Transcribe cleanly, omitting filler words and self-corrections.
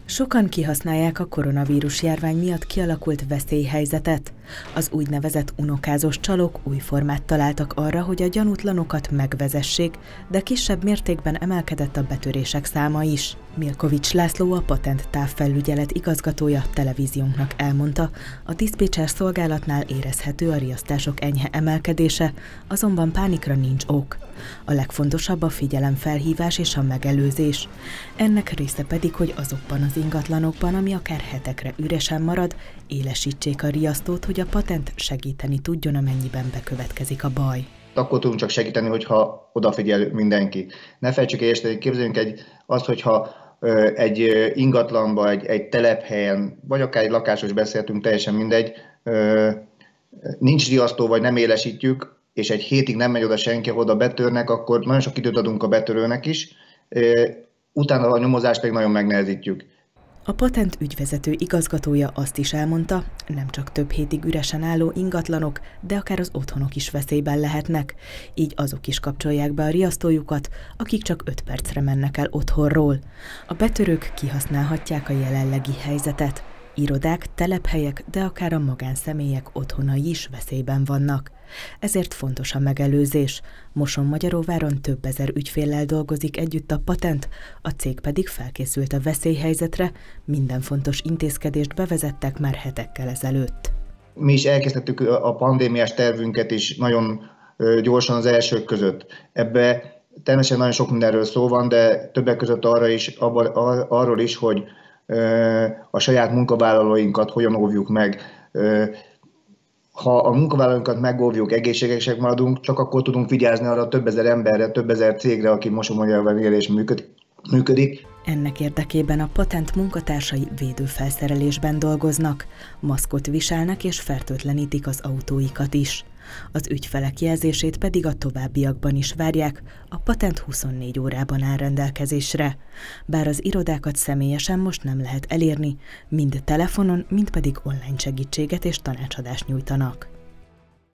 Sokan kihasználják a koronavírus járvány miatt kialakult veszélyhelyzetet. Az úgynevezett unokázós csalók új formát találtak arra, hogy a gyanútlanokat megvezessék, de kisebb mértékben emelkedett a betörések száma is. Milkovics László, a Patent Távfelügyelet igazgatója televíziónknak elmondta, a diszpécser szolgálatnál érezhető a riasztások enyhe emelkedése, azonban pánikra nincs ok. A legfontosabb a figyelemfelhívás és a megelőzés. Ennek része pedig, hogy azokban az ingatlanokban, ami akár hetekre üresen marad, élesítsék a riasztót, hogy a patent segíteni tudjon, amennyiben bekövetkezik a baj. Akkor tudunk csak segíteni, hogyha odafigyel mindenki. Ne felejtsük el, képzeljünk azt, hogyha egy ingatlanba, egy telephelyen, vagy akár egy lakásról is beszéltünk, teljesen mindegy, nincs riasztó, vagy nem élesítjük, és egy hétig nem megy oda senki, oda betörnek, akkor nagyon sok időt adunk a betörőnek is, utána a nyomozást pedig nagyon megnehezítjük. A Patent ügyvezető igazgatója azt is elmondta, nem csak több hétig üresen álló ingatlanok, de akár az otthonok is veszélyben lehetnek, így azok is kapcsolják be a riasztójukat, akik csak 5 percre mennek el otthonról. A betörők kihasználhatják a jelenlegi helyzetet. Irodák, telephelyek, de akár a magánszemélyek otthonai is veszélyben vannak. Ezért fontos a megelőzés. Mosonmagyaróváron több ezer ügyféllel dolgozik együtt a Patent, a cég pedig felkészült a veszélyhelyzetre, minden fontos intézkedést bevezettek már hetekkel ezelőtt. Mi is elkezdtük a pandémiás tervünket is nagyon gyorsan az elsők között. Ebbe természetesen nagyon sok mindenről szó van, de többek között arról is, hogy a saját munkavállalóinkat hogyan óvjuk meg. Ha a munkavállalóinkat megóvjuk, egészségesek maradunk, csak akkor tudunk vigyázni arra több ezer emberre, több ezer cégre, aki Mosonmagyaróváron és működik. Ennek érdekében a Patent munkatársai védőfelszerelésben dolgoznak, maszkot viselnek és fertőtlenítik az autóikat is. Az ügyfelek jelzését pedig a továbbiakban is várják, a Patent 24 órában áll rendelkezésre. Bár az irodákat személyesen most nem lehet elérni, mind telefonon, mind pedig online segítséget és tanácsadást nyújtanak.